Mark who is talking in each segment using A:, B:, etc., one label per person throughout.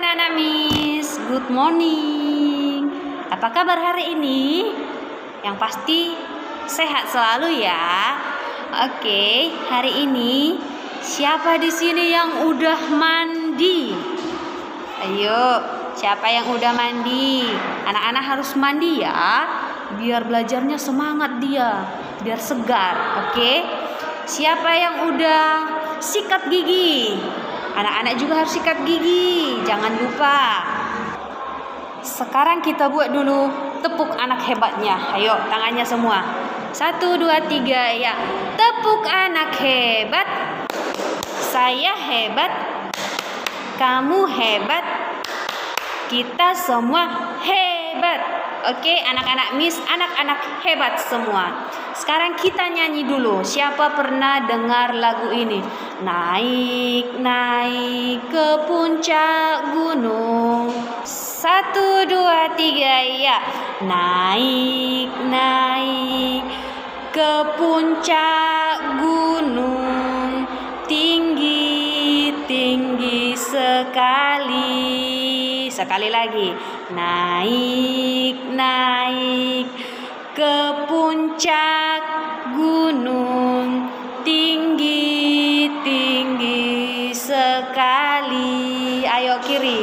A: anak-anak Miss, good morning. Apa kabar hari ini? Yang pasti sehat selalu ya. Oke, hari ini siapa di sini yang udah mandi? Ayo, siapa yang udah mandi? Anak-anak harus mandi ya, biar belajarnya semangat dia, biar segar. Oke, siapa yang udah sikat gigi? Anak-anak juga harus sikat gigi, jangan lupa. Sekarang kita buat dulu tepuk anak hebatnya. Ayo, tangannya semua. 1, 2, 3, ya. Tepuk anak hebat. Saya hebat. Kamu hebat. Kita semua hebat. Oke, anak-anak Miss, anak-anak hebat semua. Sekarang kita nyanyi dulu. Siapa pernah dengar lagu ini? Naik, naik ke puncak gunung. 1, 2, 3, ya. Naik, naik ke puncak gunung. Tinggi, tinggi sekali. Sekali lagi. Naik, naik ke puncak gunung. Tinggi, tinggi sekali. Ayo kiri.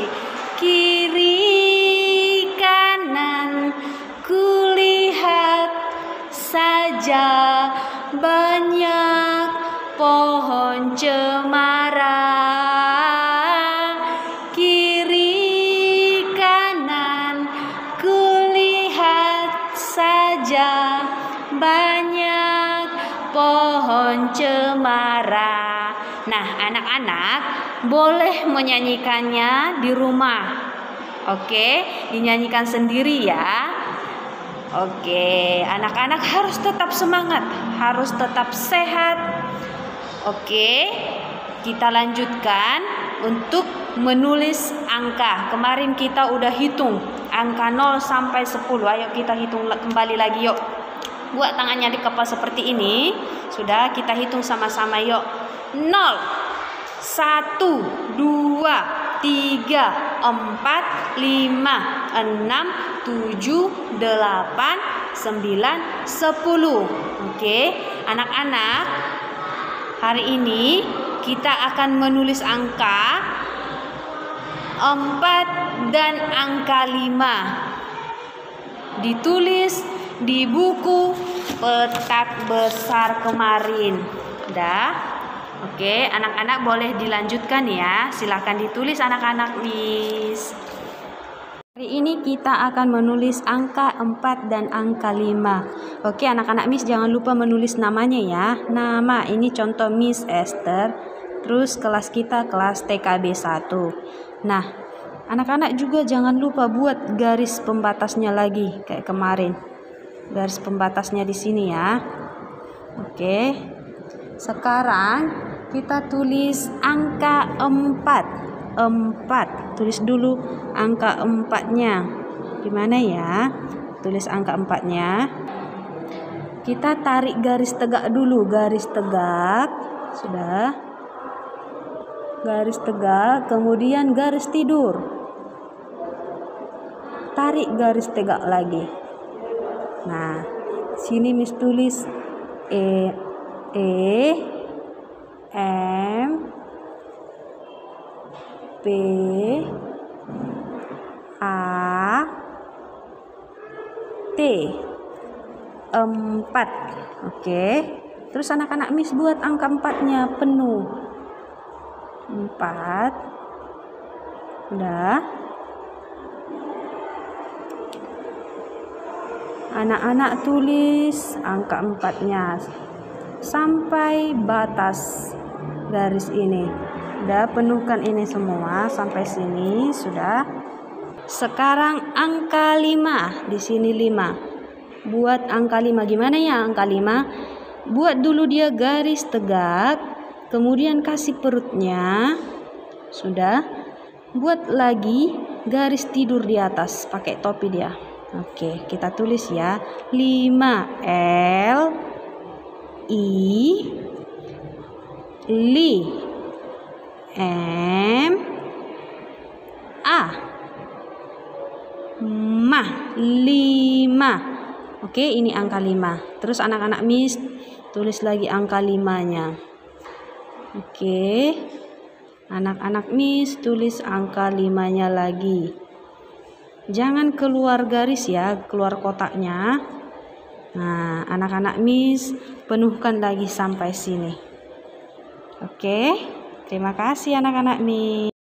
A: Kiri, kanan, kulihat saja banyak pohon cemara. Kiri, kanan, kulihat saja banyak pohon cemara. Nah, anak-anak boleh menyanyikannya di rumah. Oke, dinyanyikan sendiri ya. Oke, anak-anak harus tetap semangat, harus tetap sehat. Oke, kita lanjutkan untuk menulis angka. Kemarin kita udah hitung angka 0 sampai 10. Ayo kita hitung kembali lagi yuk. Buat tangannya di kepala seperti ini. Sudah, kita hitung sama-sama yuk. 0, 1, 2, 3, 4, 5, 6, 7, 8, 9, 10. Oke, anak-anak, hari ini kita akan menulis angka 4 dan angka 5. Ditulis di buku petak besar kemarin. Udah? Oke, anak-anak boleh dilanjutkan ya. Silakan ditulis anak-anak Miss. Hari ini kita akan menulis angka 4 dan angka 5. Oke, anak-anak Miss jangan lupa menulis namanya ya. Nama ini contoh Miss Esther. Terus kelas kita kelas TKB 1. Nah, anak-anak juga jangan lupa buat garis pembatasnya lagi kayak kemarin. Garis pembatasnya di sini ya. Oke. Sekarang kita tulis angka 4. 4. Tulis dulu angka 4-nya. Gimana ya? Tulis angka 4-nya. Kita tarik garis tegak dulu, garis tegak. Sudah. Garis tegak, kemudian garis tidur. Tarik garis tegak lagi. Nah, sini Miss tulis M P A T 4. Oke. Terus anak-anak Miss buat angka 4-nya penuh. 4. Udah. Anak-anak tulis angka 4-nya sampai batas garis ini. Udah, penuhkan ini semua sampai sini. Sudah. Sekarang angka 5. Di sini 5. Buat angka 5 gimana ya angka 5? Buat dulu dia garis tegak, kemudian kasih perutnya. Sudah. Buat lagi garis tidur di atas, pakai topi dia. Oke, kita tulis ya. 5 L I Li M A. Ma, 5. Oke, ini angka 5. Terus anak-anak Miss tulis lagi angka 5-nya. Oke. Anak-anak Miss tulis angka 5-nya lagi. Jangan keluar garis ya, keluar kotaknya. Nah, anak-anak Miss penuhkan lagi sampai sini. Oke. Terima kasih anak-anak Miss.